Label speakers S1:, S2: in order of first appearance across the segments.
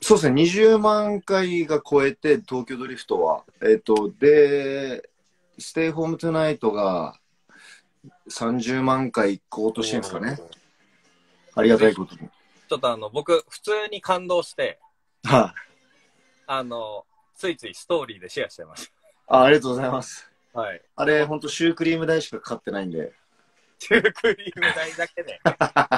S1: そうですね、20万回が超えて、東京ドリフトは。で、ステイホームトゥナイトが30万回行こうとしてるんですかね。ありがたいことに。
S2: ちょっと僕、普通に感動して、
S1: はい。
S2: ついついストーリーでシェアしてます。
S1: ありがとうございます。
S2: はい。
S1: あれ、ほんとシュークリーム代しかかかってないんで。
S2: シュークリーム代だけで。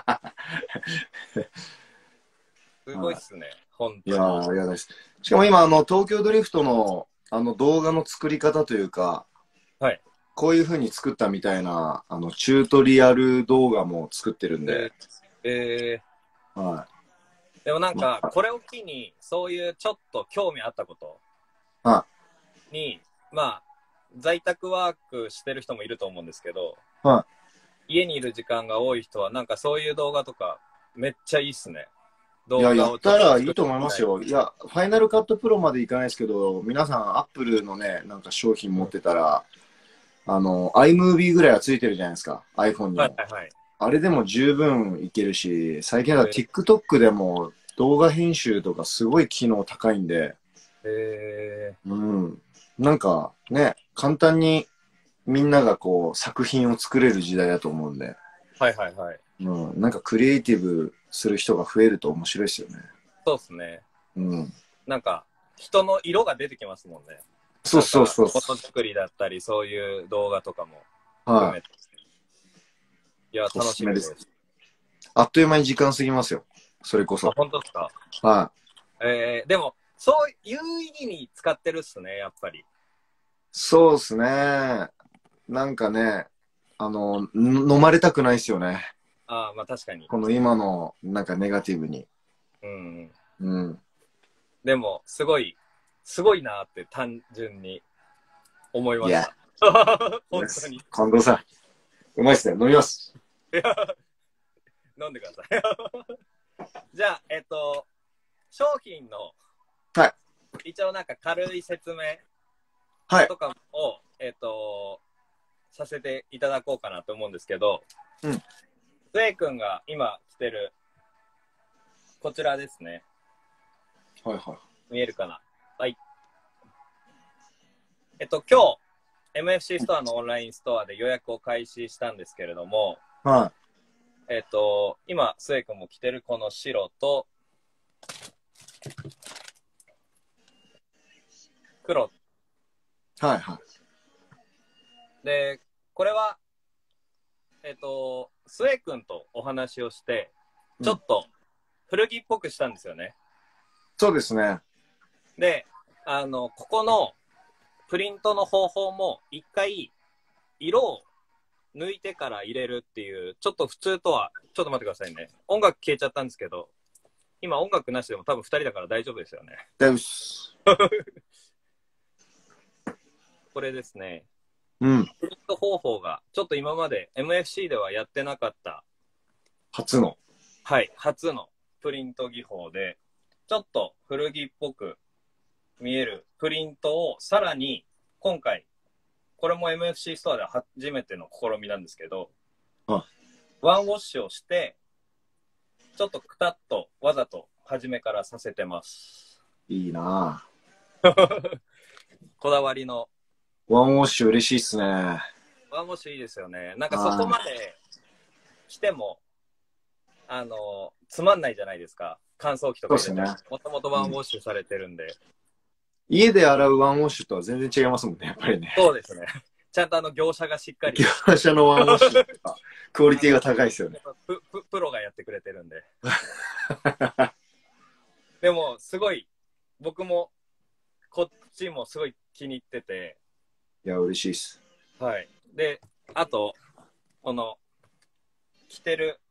S2: すごいっすね。本
S1: いや
S2: 当に。
S1: ー、ありがたいです。しかも今、東京ドリフトの、動画の作り方というか、
S2: はい。
S1: こういう風に作ったみたいな、チュートリアル動画も作ってるんで、は
S2: でもなん
S1: い。
S2: か、これを機に、そういうちょっと興味あったこと
S1: は
S2: に、まあ、在宅ワークしてる人もいると思うんですけど、
S1: い。は
S2: 家にいる時間が多い人は、なんかそういう動画とか、めっちゃいいっすね。
S1: い。いや、
S2: 動画をちょ
S1: やった
S2: っと作って
S1: らいいと思いますよ。いや、ファイナルカットプロまでいかないですけど、皆さん、アップルのね、なんか商品持ってたら、iMovie ぐらいはついてるじゃないですか。iPhone にも。
S2: はいはいはい。
S1: あれでも十分いけるし、最近は TikTok でも動画編集とかすごい機能高いんで、うん。なんかね、簡単にみんながこう作品を作れる時代だと思うんで、
S2: はいはいはい。
S1: うん。なんかクリエイティブする人が増えると面白いですよね。
S2: そうっすね。
S1: うん。
S2: なんか、人の色が出てきますもんね。
S1: そう
S2: なんか、
S1: そうそう。
S2: 音作りだったり、そういう動画とかも含
S1: はい。
S2: めて。いや、
S1: お
S2: 楽
S1: すすめです。
S2: しみです。
S1: あっという間に時間過ぎますよ。それこ
S2: あ、
S1: そ。
S2: 本当ですか。
S1: はい。
S2: でも、そう有意義に使ってるっすね、やっぱり。
S1: そうですね。なんかね、飲まれたくないですよね。
S2: ああ、まあ確かに。
S1: この今のなんかネガティブに。
S2: うん。
S1: うん。
S2: でも、すごいなって単純に思い
S1: いや、
S2: ました。本当に。い
S1: 近藤さん。うまいっすね。飲みます。
S2: や、飲んでください。じゃあ、商品の
S1: はい。
S2: 一応なんか軽い説明
S1: はい。
S2: とかを、させていただこうかなと思うんですけど、
S1: うん。
S2: スエ君が今着てるこちらですね。
S1: はいは
S2: 見えるかな。はい。今日、MFC ストアのオンラインストアで予約を開始したんですけれども、
S1: い。は
S2: 今、スエ君も着てるこの白と黒
S1: い。はいはい。
S2: で、これは、スエ君とお話をして、
S1: うん。
S2: ちょっと古着っぽくしたんですよね。
S1: そうですね。
S2: で、ここのプリントの方法も一回色を抜いてから入れるっていう、ちょっと普通とは、ちょっと待ってくださいね。音楽消えちゃったんですけど、今音楽なしでも多分2人だから大丈夫ですよね。
S1: だいぶす。
S2: これですね。
S1: うん。
S2: プリント方法がちょっと今まで MFC ではやってなかった、
S1: 初の。
S2: はい、初のプリント技法で、ちょっと古着っぽく見えるプリントをさらに今回、これも MFC ストアで初めての試みなんですけど、
S1: あ、
S2: ワンウォッシュをして、ちょっとくたっとわざと初めからさせてます。
S1: いいな
S2: こだわりの。
S1: ぁ。ワンウォッシュ嬉しいっすね。
S2: ワンウォッシュいいですよね。なんかそこ
S1: は
S2: まで来ても、つまんないじゃないですか。乾燥機とか入れても。
S1: そうっすね。
S2: もともとワンウォッシュされてるんで。
S1: 家で洗うワンウォッシュとは全然違いますもんね、やっぱりね。
S2: そうですね。ちゃんと業者がしっかり、
S1: 業者のワンウォッシュとか、クオリティが高いですよね。
S2: プロがやってくれてるんで。でも、すごい、僕も、こっちもすごい気に入ってて、
S1: いや、嬉しいっす。
S2: はい。で、あと、この、着てる、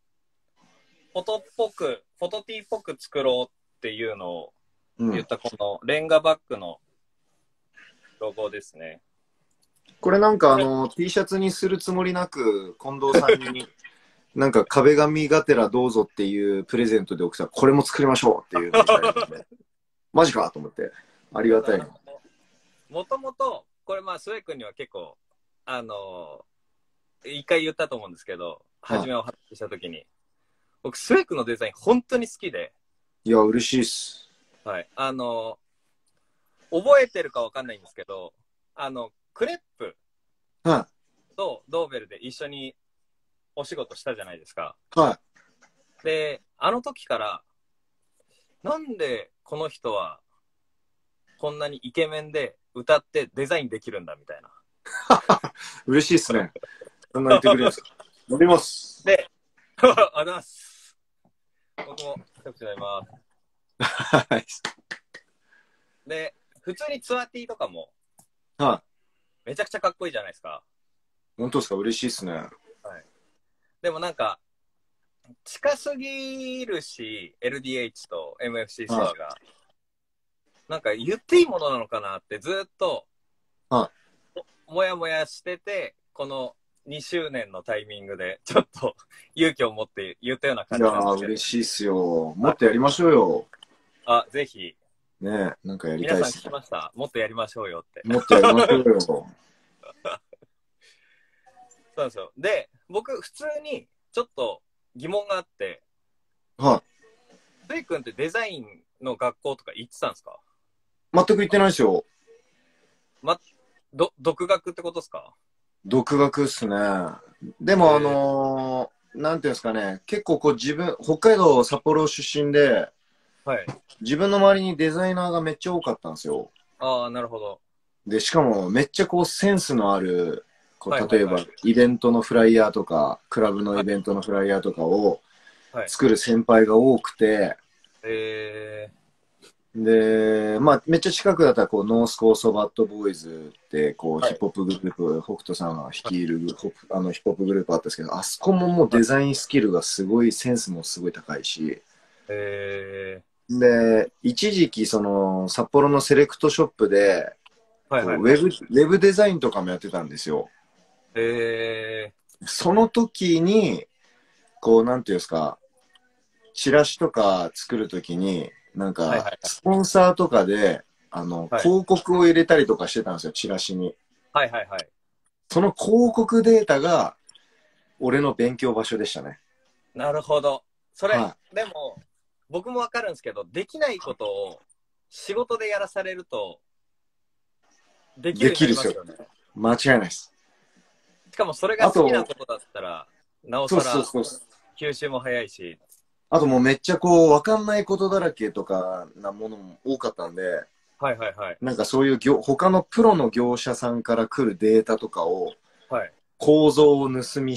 S2: フォトティーっぽく作ろうっていうのを
S1: うん。
S2: 言ったこのレンガバッグのロゴですね。
S1: これなんか
S2: これ、
S1: T シャツにするつもりなく、近藤さんになんか壁紙がてらどうぞっていうプレゼントで送ったら、これも作りましょうっていうのをいただいたんで、マジかと思って、ありがたい。
S2: もともと、これまあ、スウェイ君には結構、あの一回言ったと思うんですけど、初め
S1: は
S2: を発表したときに、僕、スウェイ君のデザイン本当に好きで、
S1: い。いや、嬉しいっす。
S2: はい。覚えてるかわかんないんですけど、クレップ
S1: は
S2: とドーベルで一緒にお仕事したじゃないですか。
S1: い。は
S2: で、あの時から、なんでこの人はこんなにイケメンで歌ってデザインできるんだみたいな。
S1: い。嬉しいっすね。そんな言ってくれるんですか。乗ります。
S2: で、ありがとうございます。僕も一口になります。
S1: はい。
S2: で、普通にツアーティーとかも
S1: はい。
S2: めちゃくちゃかっこいいじゃないですか。
S1: 本当ですか。嬉しいっすね。
S2: はい。でもなんか、近すぎるし、LDH と MFC スト
S1: はい。
S2: アが。なんか言っていいものなのかなってずっと
S1: は
S2: もやもやしてて、この2周年のタイミングでちょっと勇気を持って言ったような
S1: い。い
S2: 感
S1: やー、
S2: じなんですけど。
S1: 嬉しいっすよ。も
S2: はい。
S1: っとやりましょうよ。
S2: あ、ぜひ、
S1: ねえ、なんかやりた
S2: 皆さん
S1: いっすね。
S2: 聞きました。もっとやりましょうよって。
S1: もっとやりましょうよ。
S2: そうなんですよ。で、僕、普通にちょっと疑問があって、
S1: は
S2: スイ君ってデザインの学校とか行ってたんですか？
S1: い。全く言ってないですよ。
S2: ま、独学ってことですか？
S1: 独学っすね。でもなんていうんですかね、結構こう北海道札幌出身で、
S2: はい。
S1: 自分の周りにデザイナーがめっちゃ多かったんですよ。
S2: ああ、なるほど。
S1: で、しかもめっちゃこうセンスのある、こう、例えば
S2: はいはいはい。
S1: イベントのフライヤーとか、クラブの
S2: はい。
S1: イベントのフライヤーとかを
S2: はい。
S1: 作る先輩が多くて、
S2: え
S1: で、まあ、めっちゃ近くだったら、こう、ノースコーストバッドボーイズって、こう、
S2: はい。
S1: ヒップホップグループ、北斗さんが率いるヒップホップグループあったんですけど、あそこももう
S2: はい。
S1: デザインスキルがすごい、センスもすごい高いし、
S2: え
S1: で、一時期、札幌のセレクトショップで、こう、
S2: はいはいはい。
S1: ウェブデザインとかもやってたんですよ。
S2: え
S1: その時に、こう、なんていうんですか、チラシとか作るときに、なんか、
S2: はいはいはい。
S1: スポンサーとかで、
S2: はい。
S1: 広告を入れたりとかしてたんですよ、チラシに。
S2: はいはいはい。
S1: その広告データが、俺の勉強場所でしたね。
S2: なるほど。それ、
S1: は
S2: でも、僕もわかるんですけど、できないことを仕事でやらされると、で
S1: い。
S2: きるようにな
S1: できるですよ。
S2: りますよね。
S1: 間違いないです。
S2: しかもそれが好きな
S1: あと、
S2: ことだったら、なお
S1: そう
S2: さら
S1: そうそう。
S2: 吸収も早いし。
S1: あともうめっちゃこう、わかんないことだらけとかなものも多かったんで、
S2: はいはいはい。
S1: なんかそういう他のプロの業者さんから来るデータとかを、
S2: はい。
S1: 構造を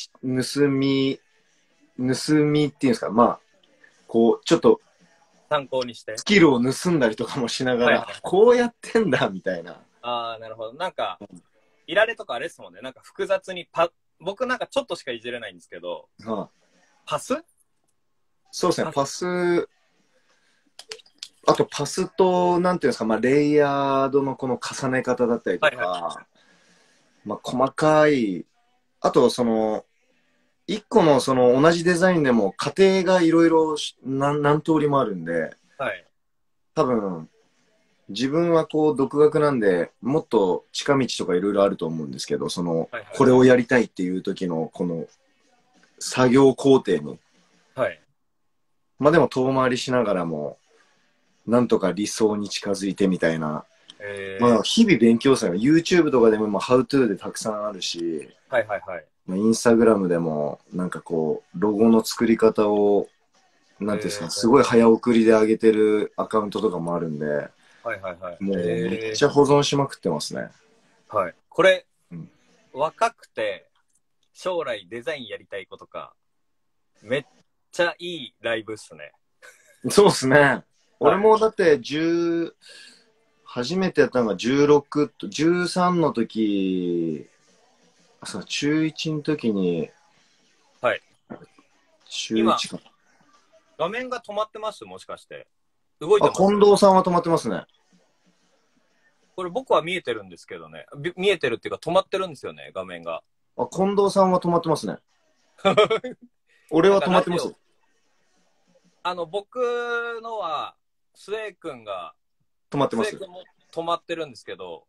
S1: 盗みっていうんですか、まあ、こう、ちょっと
S2: 参考にして。
S1: スキルを盗んだりとかもしながら、
S2: はいはいはい。
S1: こうやってんだ、みたいな。
S2: ああ、なるほど。なんか、いられとかあれですもんね。なんか複雑に僕なんかちょっとしかいじれないんですけど、
S1: はあ、
S2: パス
S1: そうですね、
S2: パス。
S1: パス、あとパスと、なんていうんですか、まあ、レイヤードのこの重ね方だったりと
S2: はいはい。
S1: か、まあ、細かい、あと、一個の同じデザインでも過程がいろいろ何通りもあるんで、
S2: はい。
S1: 多分、自分はこう、独学なんで、もっと近道とかいろいろあると思うんですけど、
S2: はいはいはい。
S1: これをやりたいっていう時の、この、作業工程に。
S2: はい。
S1: まあでも遠回りしながらも、なんとか理想に近づいてみたいな。まあ日々勉強する YouTube とかでも、まあ、How to でたくさんあるし、
S2: はいはいはい。
S1: まあ、インスタグラムでも、なんかこう、ロゴの作り方を、なんていうんですか、すごい早送りで上げてるアカウントとかもあるんで、
S2: はいはいはい。
S1: もうめっちゃ保存しまくってますね。
S2: はい。これ、
S1: うん、
S2: 若くて将来デザインやりたい子とか、めっちゃいいライブっすね。
S1: そうですね。俺
S2: はい。
S1: もだって初めてやったのが16と、13の時、そう、中1の時に、
S2: はい。
S1: 中
S2: 今、
S1: 1か。
S2: 画面が止まってますもしかして。動い
S1: あ、
S2: てます？
S1: 近藤さんは止まってますね。
S2: これ僕は見えてるんですけどね。見えてるっていうか止まってるんですよね、画面が。
S1: あ、近藤さんは止まってますね。俺
S2: なん
S1: は止まってます。
S2: かラジオ、僕のは、スウェイ君が、
S1: 止まってます。
S2: スウェイ君も止まってるんですけど、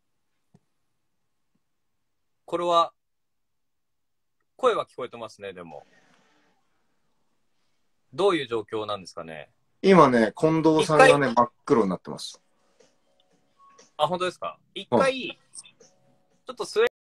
S2: これは、声は聞こえてますね、でも。どういう状況なんですかね。
S1: 今ね、近藤さんがね、真っ黒になってます。
S2: あ、本当ですか？一回、ちょっとスウェ